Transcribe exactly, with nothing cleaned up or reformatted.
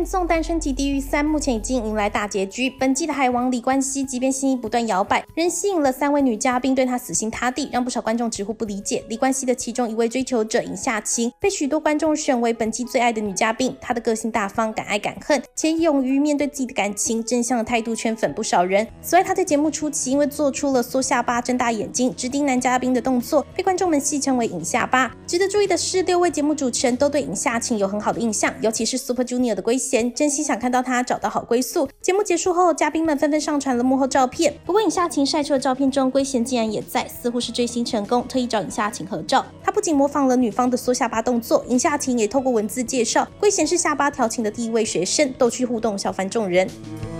送单身级地狱三目前已经迎来大结局。本季的海王李冠希，即便心意不断摇摆，仍吸引了三位女嘉宾对他死心塌地，让不少观众直呼不理解。李冠希的其中一位追求者尹夏晴，被许多观众选为本季最爱的女嘉宾。她的个性大方，敢爱敢恨，且勇于面对自己的感情，正向的态度圈粉不少人。此外，她在节目初期因为做出了缩下巴、睁大眼睛、直盯男嘉宾的动作，被观众们戏称为尹下巴。值得注意的是，六位节目主持人都对尹夏晴有很好的印象，尤其是 Super Junior 的圭贤，真心想看到他找到好归宿。节目结束后，嘉宾们纷纷上传了幕后照片。不过尹夏晴晒出的照片中，圭贤竟然也在，似乎是追星成功，特意找尹夏晴合照。他不仅模仿了女方的缩下巴动作，尹夏晴也透过文字介绍，圭贤是下巴调情的第一位学生，逗趣互动，笑翻众人。